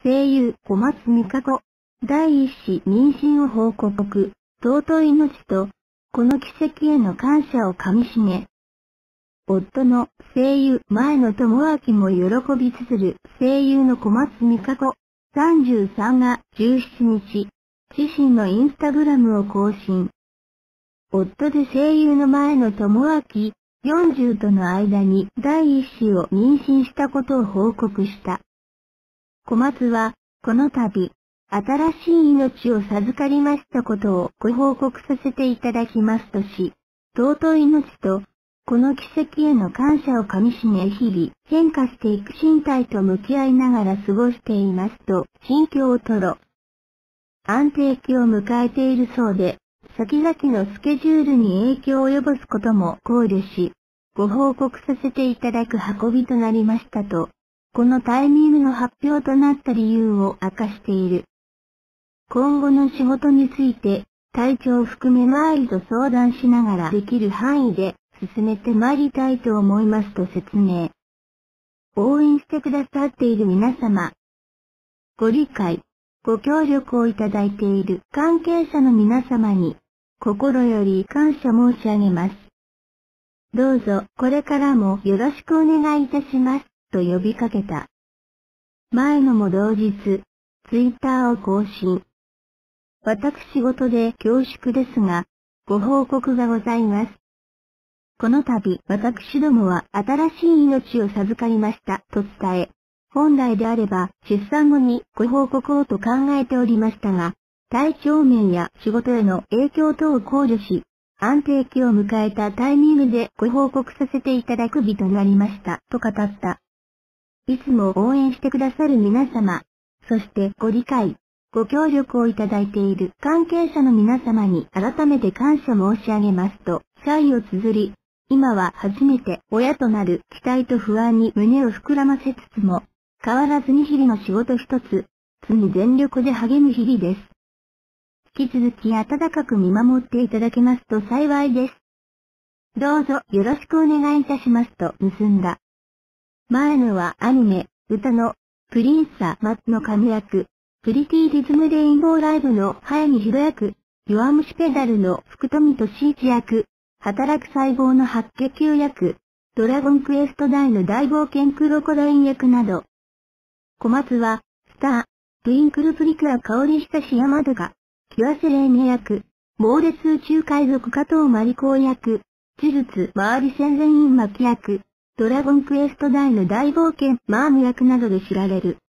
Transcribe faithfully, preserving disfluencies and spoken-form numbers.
声優小松美香子、第一子妊娠を報告、尊い命と、この奇跡への感謝をかみしめ、夫の声優前野智明も喜び綴る声優の小松美香子さんじゅうさんがじゅうしちにち、自身のインスタグラムを更新。夫で声優の前野智明よんじゅうとの間に第一子を妊娠したことを報告した。小松は、この度、新しい命を授かりましたことをご報告させていただきますとし、尊い命と、この奇跡への感謝をかみしめ日々変化していく身体と向き合いながら過ごしていますと心境を吐露。安定期を迎えているそうで、先々のスケジュールに影響を及ぼすことも考慮し、ご報告させていただく運びとなりましたと、このタイミングの発表となった理由を明かしている。今後の仕事について、体調を含め周りと相談しながらできる範囲で進めてまいりたいと思いますと説明。応援してくださっている皆様、ご理解、ご協力をいただいている関係者の皆様に、心より感謝申し上げます。どうぞこれからもよろしくお願いいたします、と呼びかけた。前野も同日、ツイッターを更新。私事で恐縮ですが、ご報告がございます。この度、私どもは新しい命を授かりましたと伝え、本来であれば出産後にご報告をと考えておりましたが、体調面や仕事への影響等を考慮し、安定期を迎えたタイミングでご報告させていただく日となりましたと語った。いつも応援してくださる皆様、そしてご理解、ご協力をいただいている関係者の皆様に改めて感謝申し上げますと、謝意を綴り、今は初めて親となる期待と不安に胸を膨らませつつも、変わらずに日々の仕事一つ、常に全力で励む日々です。引き続き温かく見守っていただけますと幸いです。どうぞよろしくお願いいたしますと結んだ。前野はアニメ、歌の、プリンサマの神役、プリティリズムレインボーライブの早見博役、弱虫ペダルの福富俊一役、働く細胞の白血球役、ドラゴンクエスト大の大冒険クロコダイン役など。小松は、スター、トゥインクルプリクラ香り親し山田が、キュアセレーネ役、猛烈宇宙海賊加藤真理子役、呪術周り戦前院巻役、ドラゴンクエスト大の大冒険マーム役などで知られる。